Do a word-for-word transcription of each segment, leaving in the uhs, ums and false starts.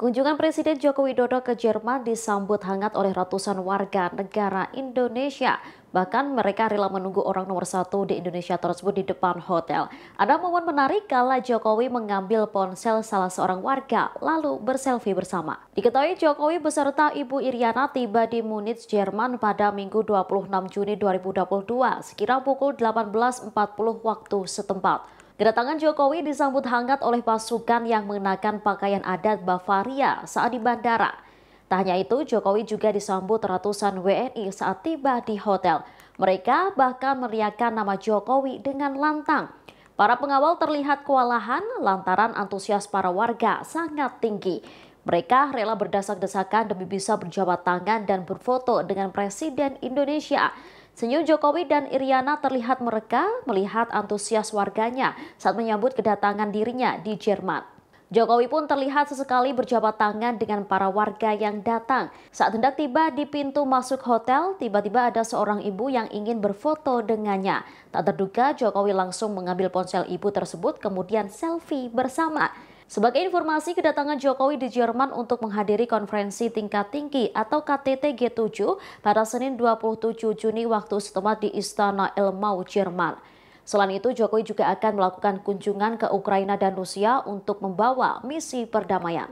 Kunjungan Presiden Joko Widodo ke Jerman disambut hangat oleh ratusan warga negara Indonesia. Bahkan mereka rela menunggu orang nomor satu di Indonesia tersebut di depan hotel. Ada momen menarik kala Jokowi mengambil ponsel salah seorang warga lalu berselfie bersama. Diketahui Jokowi beserta Ibu Iriana tiba di Munich, Jerman pada Minggu dua puluh enam Juni dua ribu dua puluh dua sekira pukul delapan belas empat puluh waktu setempat. Kedatangan Jokowi disambut hangat oleh pasukan yang mengenakan pakaian adat Bavaria saat di bandara. Tak hanya itu, Jokowi juga disambut ratusan W N I saat tiba di hotel. Mereka bahkan meneriakkan nama Jokowi dengan lantang. Para pengawal terlihat kewalahan lantaran antusias para warga sangat tinggi. Mereka rela berdesak-desakan demi bisa berjabat tangan dan berfoto dengan Presiden Indonesia. Senyum Jokowi dan Iriana terlihat mereka melihat antusias warganya saat menyambut kedatangan dirinya di Jerman. Jokowi pun terlihat sesekali berjabat tangan dengan para warga yang datang. Saat hendak tiba di pintu masuk hotel, tiba-tiba ada seorang ibu yang ingin berfoto dengannya. Tak terduga Jokowi langsung mengambil ponsel ibu tersebut kemudian selfie bersama. Sebagai informasi, kedatangan Jokowi di Jerman untuk menghadiri konferensi tingkat tinggi atau K T T G tujuh pada Senin dua puluh tujuh Juni waktu setempat di Istana Elmau, Jerman. Selain itu, Jokowi juga akan melakukan kunjungan ke Ukraina dan Rusia untuk membawa misi perdamaian.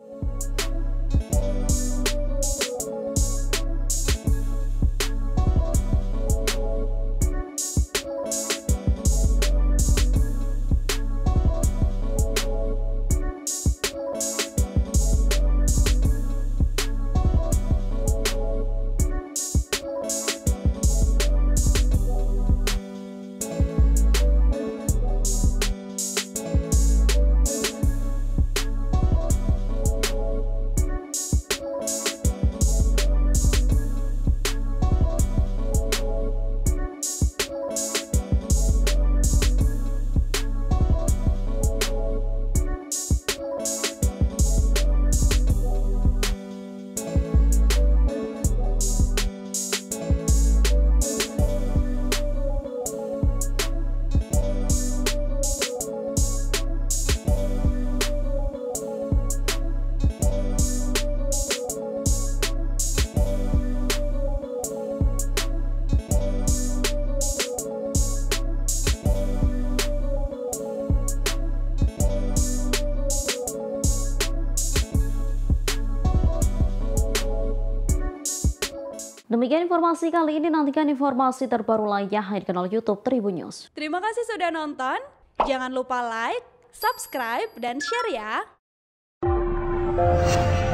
Demikian informasi kali ini, nantikan informasi terbaru lainnya di kanal YouTube Tribun News. Terima kasih sudah nonton, jangan lupa like, subscribe, dan share ya!